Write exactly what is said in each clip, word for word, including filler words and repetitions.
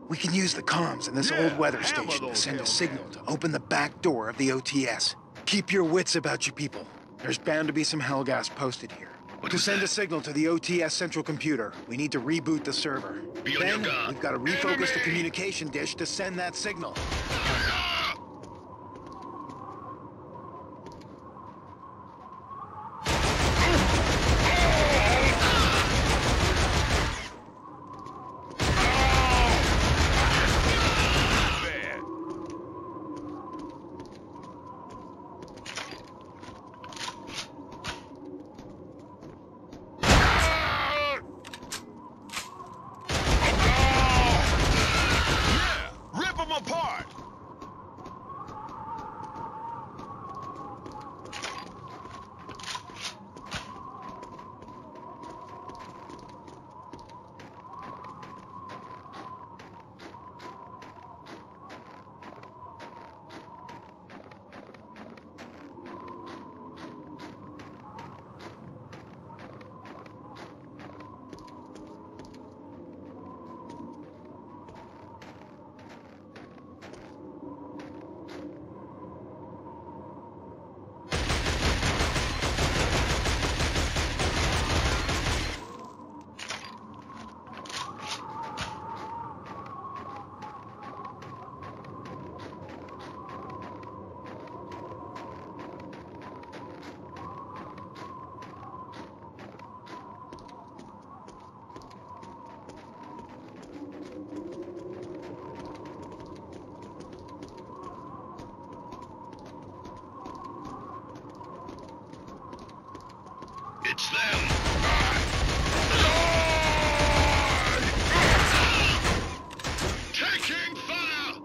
We can use the comms in this Yeah, old weather hammer station to those send a Hellcats. signal to open the back door of the O T S. Keep your wits about you people. There's bound to be some hellgas posted here. What to was send that? a signal to the O T S central computer, we need to reboot the server. Be on Then, your guard. we've got to refocus Enemy! the communication dish to send that signal. Rip them apart! It's them! Taking fire!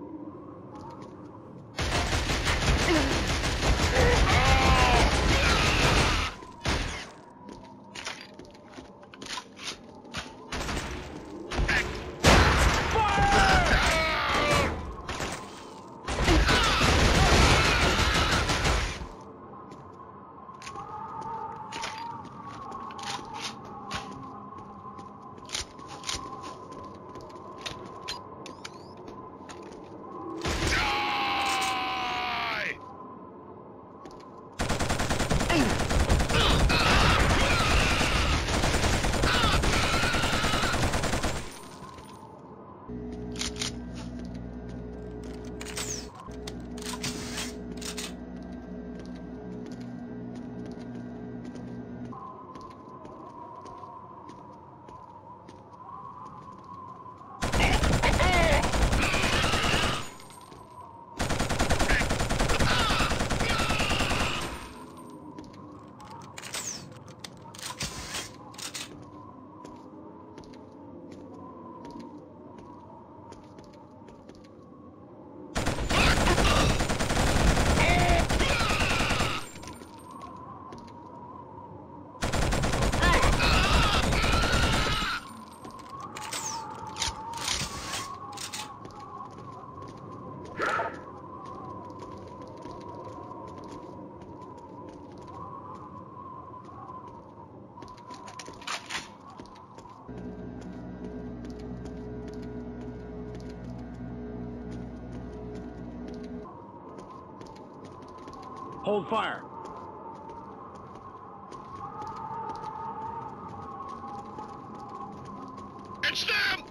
Hold fire. It's them!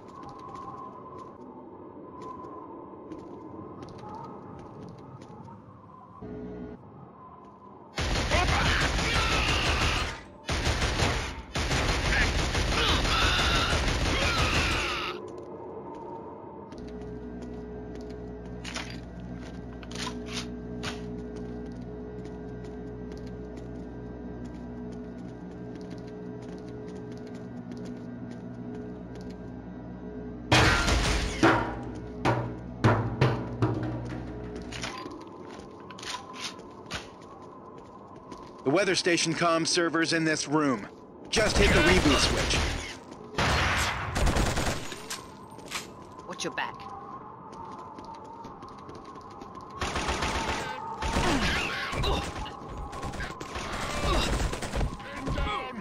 The weather station comm server's in this room. Just hit the reboot switch. Watch your back.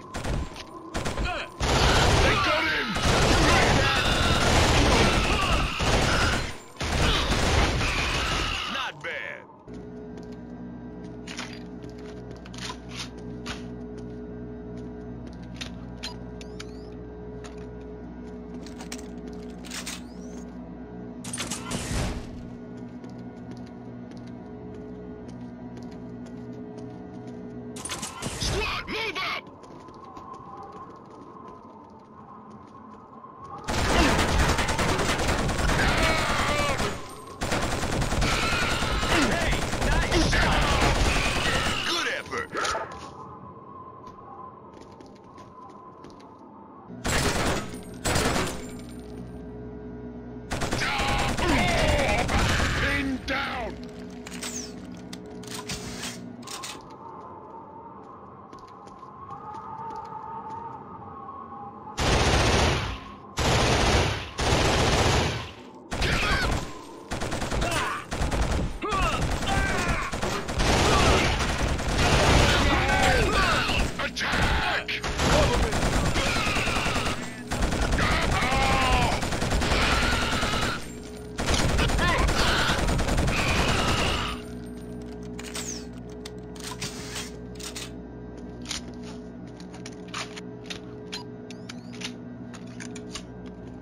They got him!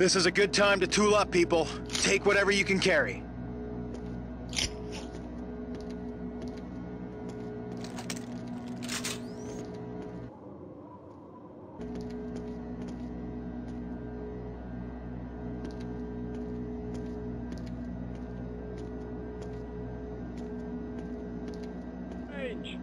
This is a good time to tool up, people. Take whatever you can carry. Range.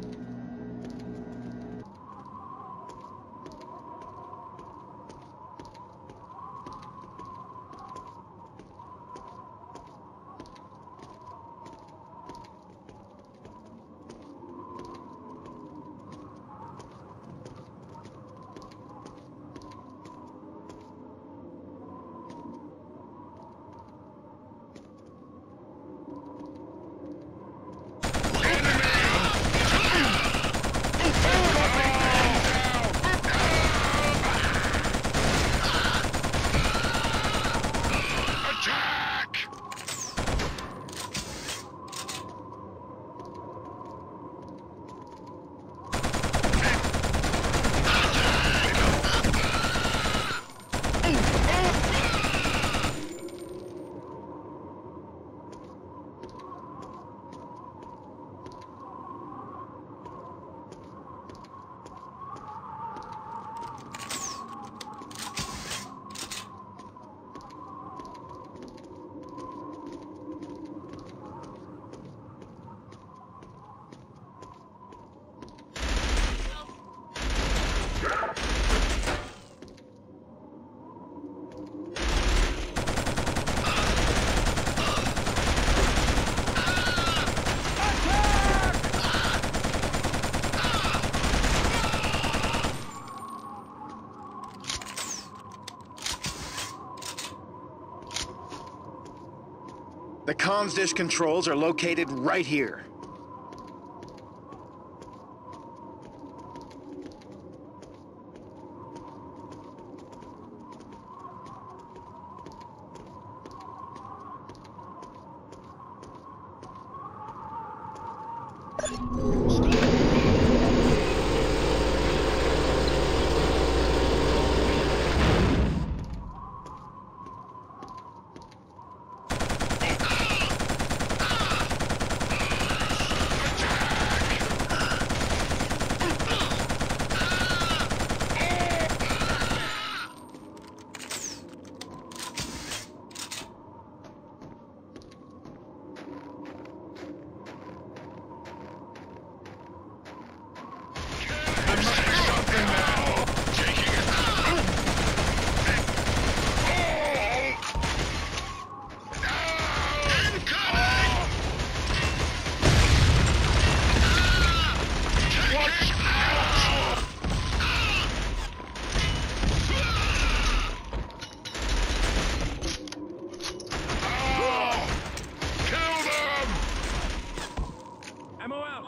The comms dish controls are located right here. Ammo out.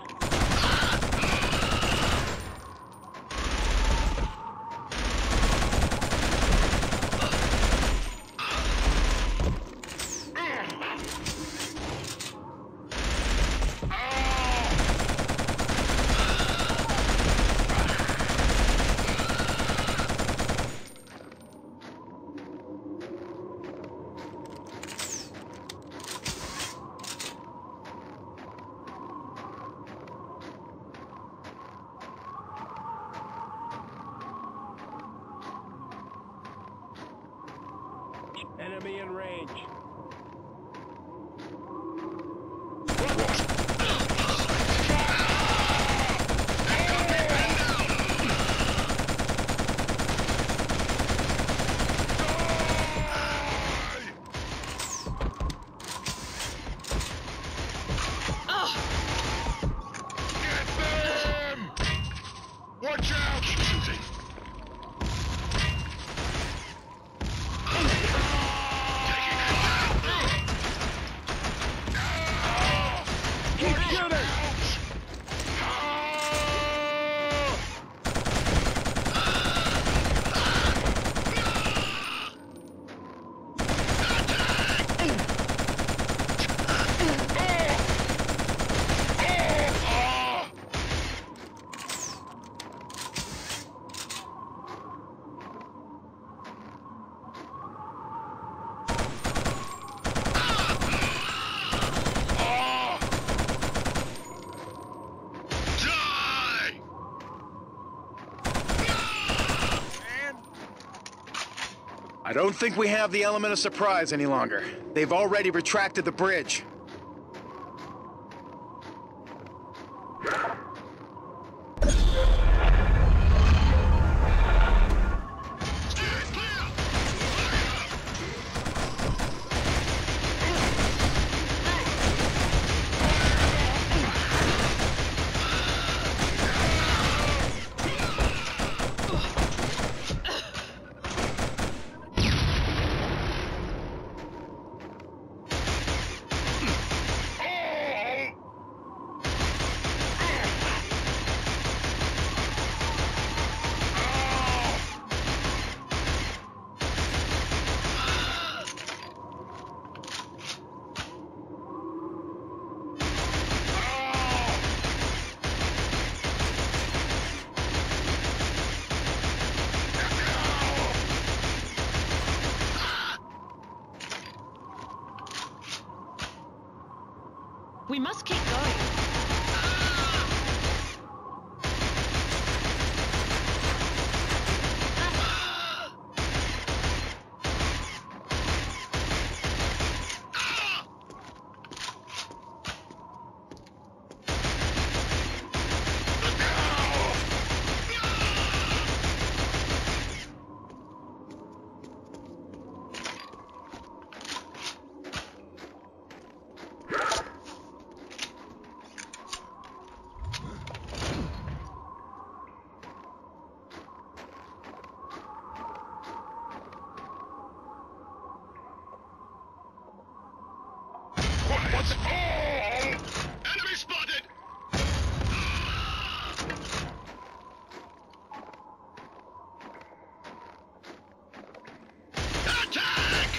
Enemy in range. Watch out! Keep shooting. Taking it down! I don't think we have the element of surprise any longer. They've already retracted the bridge. We must keep going. What's... Oh! Enemy spotted! Attack!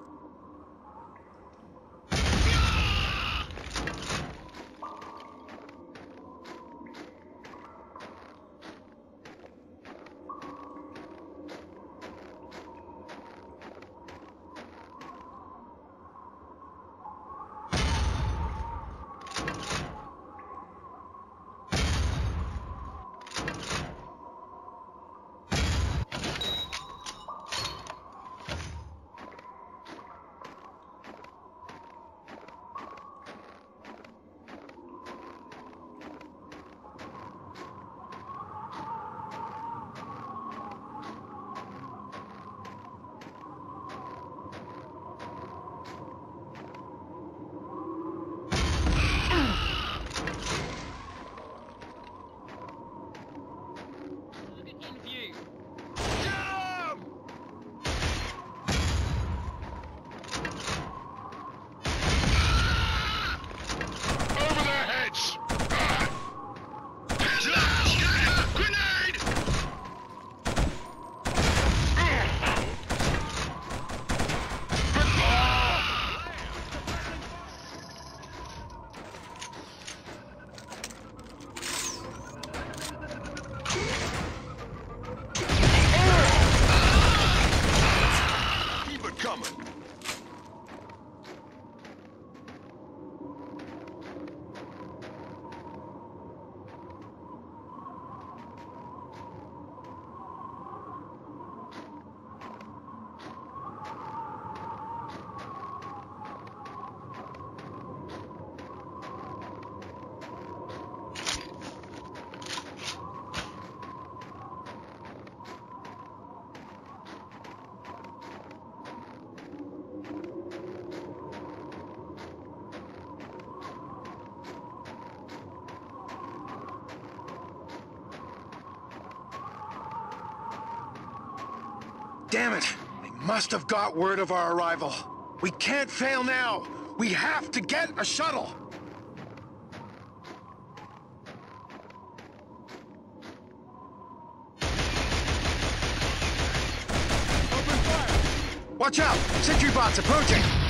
Damn it! They must have got word of our arrival. We can't fail now! We have to get a shuttle! Open fire! Watch out! Sentry bots approaching!